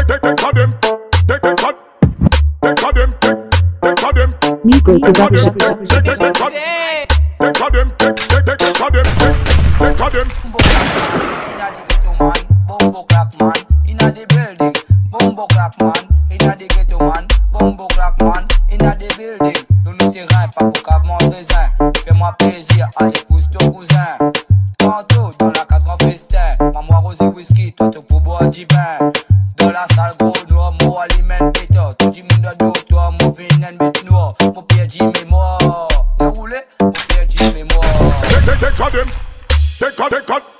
NEGRO production. BOMBOCLAT man, inna the building. BOMBOCLAT man, inna the ghetto man. BOMBOCLAT man, inna the building. Nous nous terrain, pas pour cavement raisin. Fais-moi plaisir, allez pousse ton cousin. Tantôt dans la case grand festin. Maman rosé whisky, toi te pour boire divin. Dans la salle gros noir, moi aliment pétard. Tout le monde a dos, toi mon vin en bête noir. Mon père dit mémoire. Déroulé, mon père dit mémoire. Take a them, take a